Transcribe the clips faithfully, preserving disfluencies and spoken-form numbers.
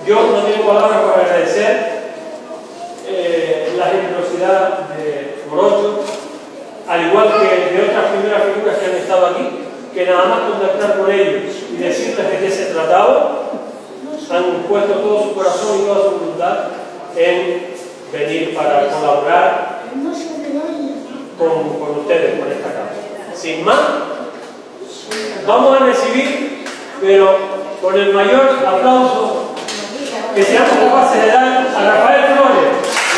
Yo no tengo palabras para agradecer eh, la generosidad de Morocho, al igual que de otras primeras figuras que han estado aquí, que nada más contactar con ellos y decirles de qué se trataba, han puesto todo su corazón y toda su voluntad en venir para colaborar con, con ustedes, con esta causa. Sin más, vamos a recibir, pero con el mayor aplauso que seamos capaces de dar a Rafael Flores.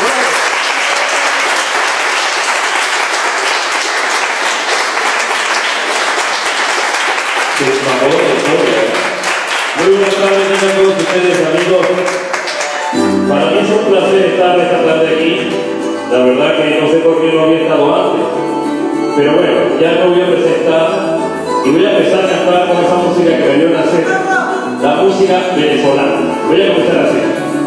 Por favor, muy buenas tardes a todos ustedes, amigos. Para mí es un placer estar esta tarde aquí. La verdad que no sé por qué no había estado antes, pero bueno, ya me voy a presentar y voy a empezar a cantar con esa música que me vio nacer, la música venezolana. Voy a comenzar así.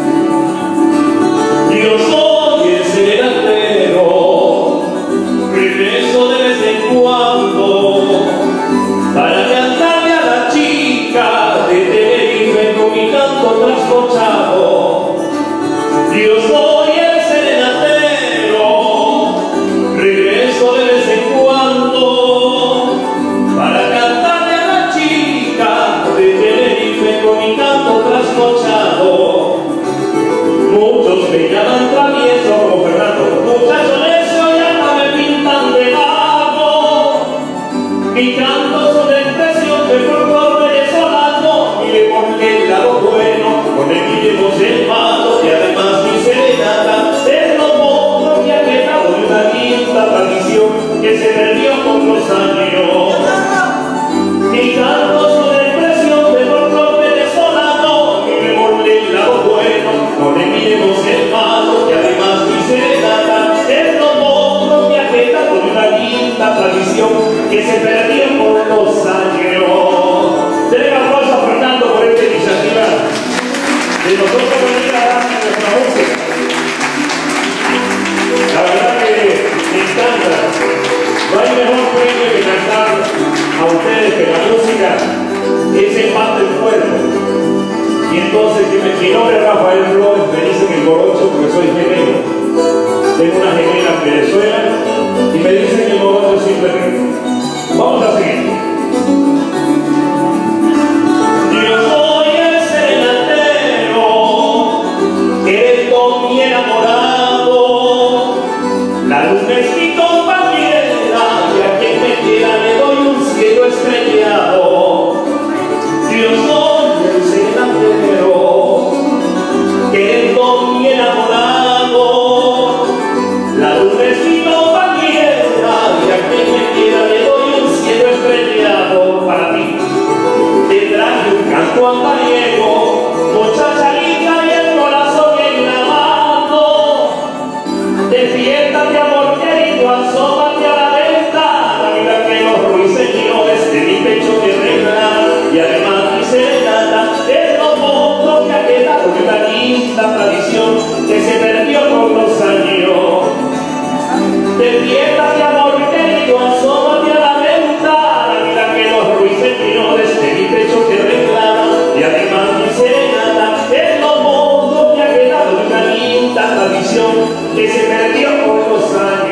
Yo soy el serenatero, regreso de vez en cuando para cantarle a la chica de Tenerife con mi canto trasnochado. Yo soy el serenatero, regreso de vez en cuando para cantarle a la chica de Tenerife con mi canto trasnochado. Muchos me llaman travieso como Fernando, muchacho necio y hasta me pintan de vago. Mi canto son expresión del folclore venezolano y le ponle el lado bueno, con el que llevo el malo y además mi serenata es lo otro que ha quedado de una linda tradición que se perdió con los años. Mi canto son expresión del folclore venezolano y le ponle el lado bueno, con el que llevo el malo y además mi serenata es lo otro que ha quedado de una linda tradición que se perdió con los años. Denle un aplauso a Fernando por esta iniciativa de nosotros venir a dar nuestra música. La verdad que me encanta. No hay mejor premio que cantar a ustedes que la música es el más del cuerpo. Y entonces que me, mi nombre es Rafael Flores, me dicen el Morocho porque soy gemelo. Tengo una gemela en Venezuela y me dicen que el Morocho simplemente. Vamos a seguir. Yo soy el serenatero, eres todo mi enamorado. La luz es mi compañera y a quien me quiera le doy un cielo estrellado. Yo soy el serenatero, eres todo mi enamorado. La luz es mi compañera y a quien me quiera le doy un cielo estrellado. Para ti te traje un canto andariego, muchacha linda y el corazón en la mano. Despiértate amor querido, asómate a la ventana, mira que los ruiseñores de mi pecho te reclaman y además mi serenata es lo poco que ha quedado de una linda tradición que se perdió con los años. Despiértate amor querido, asómate a la ventana, mira que los ruiseñores de mi pecho te reclaman y además mi serenata es lo poco que ha quedado de una linda tradición que se perdió con los años.